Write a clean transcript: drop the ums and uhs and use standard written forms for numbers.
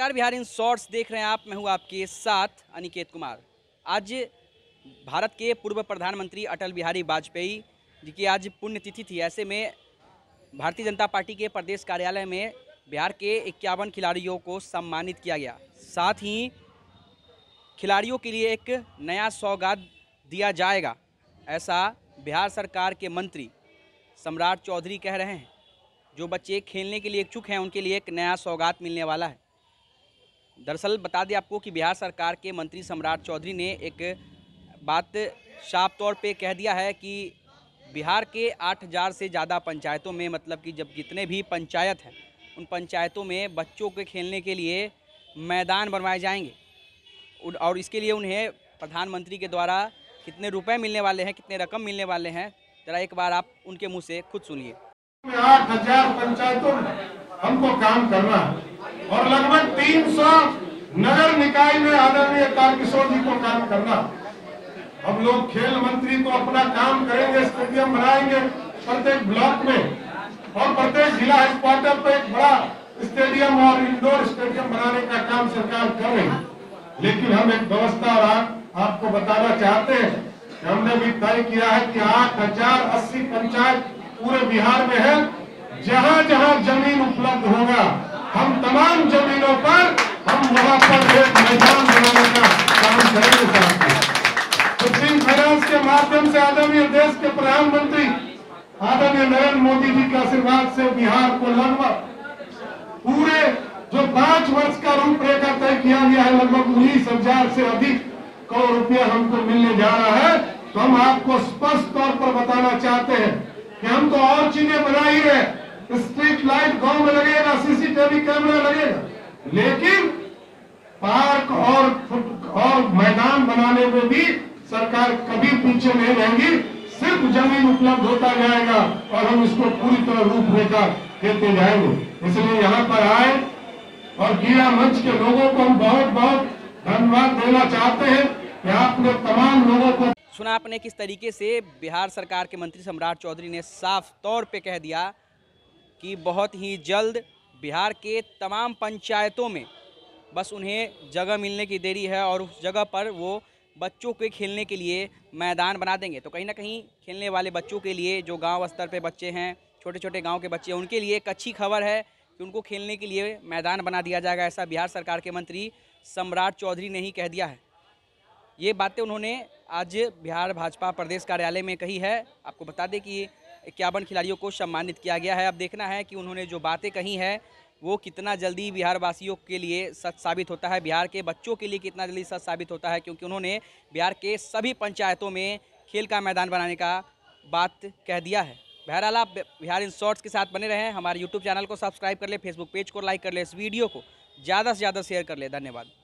नमस्कार, Bihar in shorts देख रहे हैं आप। मैं हूं आपके साथ अनिकेत कुमार। आज भारत के पूर्व प्रधानमंत्री अटल बिहारी वाजपेयी जी की आज पुण्यतिथि थी। ऐसे में भारतीय जनता पार्टी के प्रदेश कार्यालय में बिहार के 51 खिलाड़ियों को सम्मानित किया गया। साथ ही खिलाड़ियों के लिए एक नया सौगात दिया जाएगा, ऐसा बिहार सरकार के मंत्री सम्राट चौधरी कह रहे हैं। जो बच्चे खेलने के लिए इच्छुक हैं उनके लिए एक नया सौगात मिलने वाला है। दरअसल बता दें आपको कि बिहार सरकार के मंत्री सम्राट चौधरी ने एक बात साफ तौर पे कह दिया है कि बिहार के 8000 से ज़्यादा पंचायतों में, मतलब कि जब जितने भी पंचायत हैं उन पंचायतों में बच्चों के खेलने के लिए मैदान बनवाए जाएंगे और इसके लिए उन्हें प्रधानमंत्री के द्वारा कितने रुपए मिलने वाले हैं, कितने रकम मिलने वाले हैं, जरा एक बार आप उनके मुँह से खुद सुनिए। 8000 पंचायतों में हमको काम करना है और लगभग 300 नगर निकाय में आदरणीय तारकिशोर जी को काम करना। हम लोग खेल मंत्री तो अपना काम करेंगे, स्टेडियम बनाएंगे प्रत्येक ब्लॉक में और प्रत्येक जिला हेडक्वार्टर पर एक बड़ा स्टेडियम और इंडोर स्टेडियम बनाने का काम सरकार कर रही है। लेकिन हम एक व्यवस्था और आपको बताना चाहते हैं कि हमने भी तय किया है कि 8080 पंचायत पूरे बिहार में है। जहाँ जहाँ जमीन उपलब्ध होगा हम तमाम जमीनों पर हम वहाँ पर एक मैदान बनाने का काम करेंगे। सुप्रीम फाइनेंस के माध्यम से आदरणीय देश के प्रधानमंत्री आदरणीय नरेंद्र मोदी जी के आशीर्वाद से बिहार को लगभग पूरे जो 5 वर्ष का रूपरेखा तय किया गया है, लगभग 19,000 से अधिक करोड़ रुपया हमको मिलने जा रहा है। तो हम आपको स्पष्ट तौर पर बताना चाहते हैं कि हम तो और चीजें बना ही रहे, स्ट्रीट लाइट गांव में लगेगा, सीसीटीवी कैमरा लगेगा, लेकिन पार्क और मैदान बनाने में भी सरकार कभी पीछे नहीं रहेगी। सिर्फ जमीन उपलब्ध होता जाएगा और हम इसको पूरी तरह रूपरेखा देते जाएंगे। इसलिए यहाँ पर आए और क्रीड़ा मंच के लोगों को हम बहुत बहुत धन्यवाद देना चाहते हैं कि आपने तमाम लोगों को सुना। आपने किस तरीके से बिहार सरकार के मंत्री सम्राट चौधरी ने साफ तौर पे कह दिया कि बहुत ही जल्द बिहार के तमाम पंचायतों में बस उन्हें जगह मिलने की देरी है और उस जगह पर वो बच्चों के खेलने के लिए मैदान बना देंगे। तो कहीं ना कहीं खेलने वाले बच्चों के लिए, जो गांव स्तर पे बच्चे हैं, छोटे छोटे गांव के बच्चे हैं, उनके लिए एक अच्छी खबर है कि उनको खेलने के लिए मैदान बना दिया जाएगा। ऐसा बिहार सरकार के मंत्री सम्राट चौधरी ने ही कह दिया है। ये बातें उन्होंने आज बिहार भाजपा प्रदेश कार्यालय में कही है। आपको बता दें कि 51 खिलाड़ियों को सम्मानित किया गया है। अब देखना है कि उन्होंने जो बातें कही हैं वो कितना जल्दी बिहार वासियों के लिए सच साबित होता है, बिहार के बच्चों के लिए कितना जल्दी सच साबित होता है, क्योंकि उन्होंने बिहार के सभी पंचायतों में खेल का मैदान बनाने का बात कह दिया है। बहरहाल आप बिहार इन शॉर्ट्स के साथ बने रहें। हमारे यूट्यूब चैनल को सब्सक्राइब कर ले, फेसबुक पेज को लाइक कर ले, इस वीडियो को ज़्यादा से ज़्यादा शेयर कर ले। धन्यवाद।